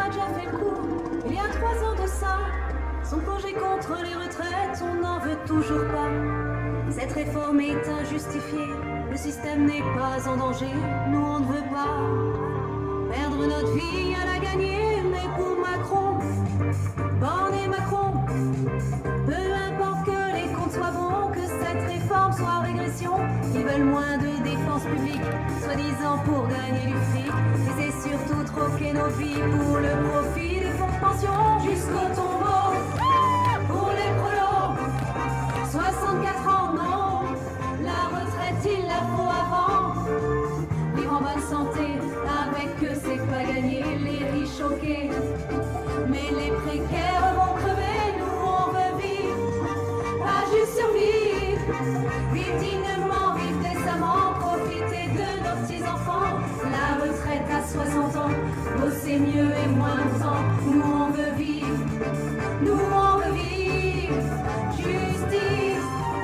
a déjà fait le coup. Il y a 3 ans de ça, son projet contre les retraites, on n'en veut toujours pas. Cette réforme est injustifiée, le système n'est pas en danger, nous on ne veut pas perdre notre vie à la gagner. Mais pour Macron, Borne et Macron, peu importe que les comptes soient bons, que cette réforme soit en régression, ils veulent moins de dépenses publiques, soi-disant pour gagner du fric. Et c'est surtout troquer nos vies pour le profit des fonds de pension jusqu'au tombeau. Pour les prolos, 64 ans, non, la retraite il la faut avant. Vivre en bonne santé, avec eux c'est pas gagné, les riches choqués. Mais les précaires vont crever, nous on veut vivre, pas juste survivre. Vivre dignement, vivre décemment, profiter de nos petits-enfants. La retraite à 60 ans, bosser mieux et moins longtemps. Nous on veut vivre, nous on veut vivre, justice.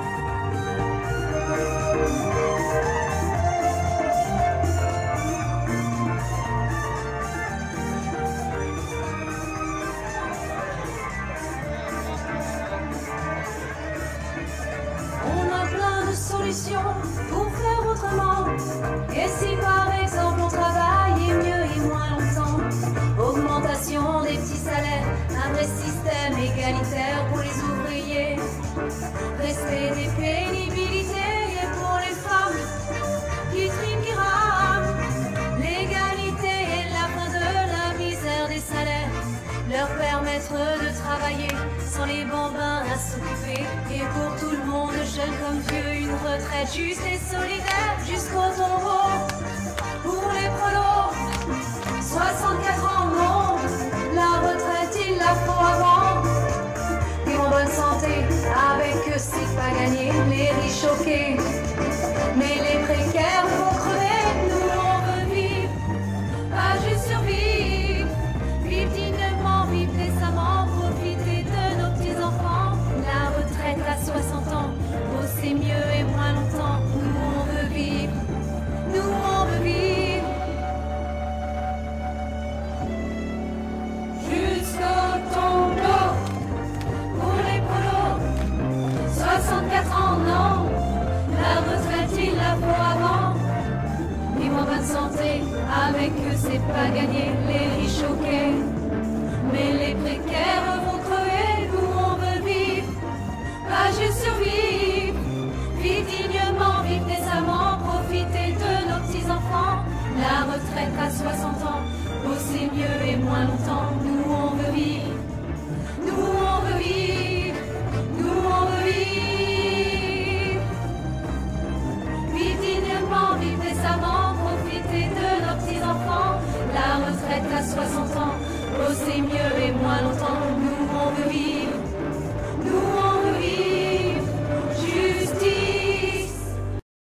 Pour faire autrement. Et si par exemple on travaille mieux et moins longtemps, augmentation des petits salaires, un vrai système égalitaire pour les ouvriers, respect des pénibilités et pour les femmes qui triment, qui rament, l'égalité et la fin de la misère des salaires, leur permettre de travailler sans les bambins à s'occuper. Et pour tout le monde, jeune comme vieux, une retraite juste et solidaire jusqu'au tombeau. Pour les prolos, 64 ans, non, la retraite il la faut avant. Vivre en bonne santé, avec eux c'est pas gagné, les riches choqués. Mais les précaires vont crever, nous on veut vivre, pas juste survivre. Vivre dignement, vivre décemment, profiter de nos petits-enfants. La retraite à 60 ans, bosser mieux et moins longtemps. Nous on veut vivre, nous on veut vivre. Jusqu'au tombeau. Pour les prolos, 64 ans, non, la retraite il la faut avant. Vivre en bonne santé, avec eux c'est pas gagné, les riches choqués. Mais les précaires vont crever, nous on veut vivre, pas juste survivre. Vivre dignement, vivre décemment, profiter de nos petits-enfants. La retraite à 60 ans, bosser mieux et moins longtemps. Nous on veut vivre, nous on veut vivre, nous on veut vivre. Vivre dignement, vivre décemment, profiter de nos petits-enfants. La retraite à 60 ans, bosser mieux et moins longtemps.